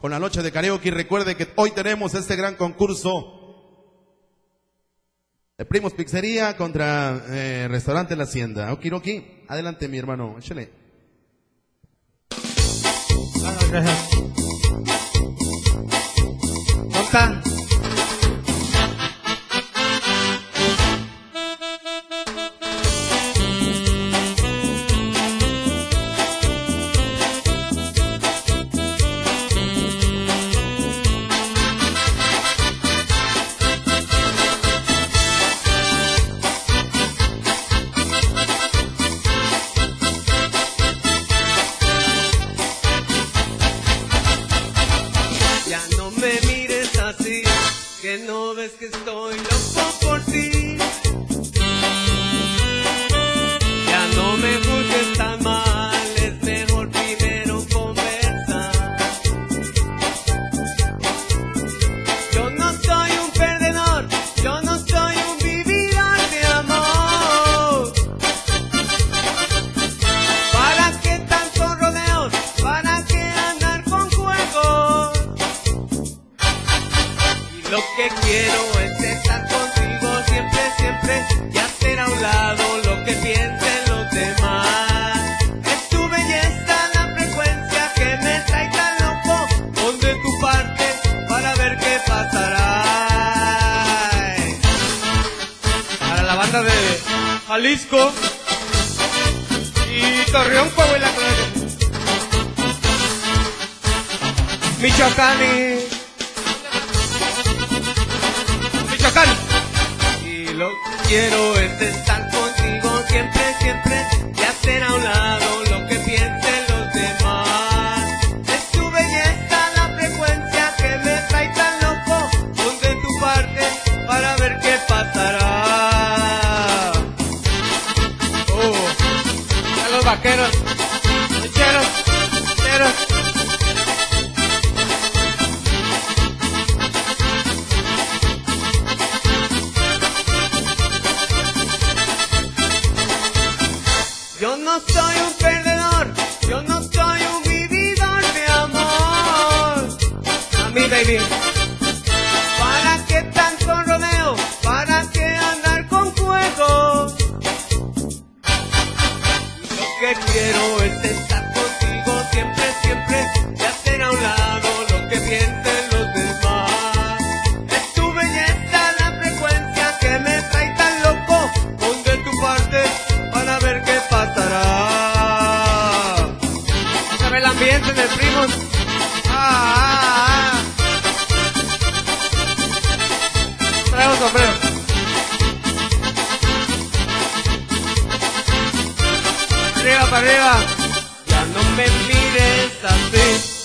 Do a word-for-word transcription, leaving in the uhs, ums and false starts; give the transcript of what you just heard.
con la noche de karaoke. Recuerde que hoy tenemos este gran concurso de Primos Pizzería contra eh, Restaurante La Hacienda. Okiroki, adelante mi hermano, échale. Monta. Que no ves que estoy loco por ti. Ya no me juzgues tan mal, es mejor primero conversar. Yo no soy un perdedor, yo no soy un vividor de amor. ¿Para qué tantos rodeos? ¿Para qué andar con juegos? Lo que quiero es estar contigo siempre, siempre, y hacer a un lado lo que piensen los demás. Es tu belleza la frecuencia que me trae tan loco. Pon de tu parte para ver qué pasará. Para la banda de Jalisco y Torreón, Coahuila, Michoacán y Y lo que quiero es estar contigo siempre, siempre, y hacer a un lado lo que piensen los demás. Es tu belleza la frecuencia que me trae tan loco. Pon de tu parte para ver qué pasará. Oh, a los vaqueros, lecheros, lecheros. Yo no soy un perdedor, yo no soy un vividor de amor. A mí, baby. ¿Para qué tanto rodeo? ¿Para qué andar con juegos? Lo que quiero es estar contigo siempre, siempre, y hacer a un lado lo que piensen los demás. Es tu belleza la frecuencia que me trae tan loco. Pon de tu parte para ver qué pasará. Vamos a ver el ambiente de Primos. Ah, ah, ah. Traigo sombrero. Arriba para arriba. Ya no me mires así.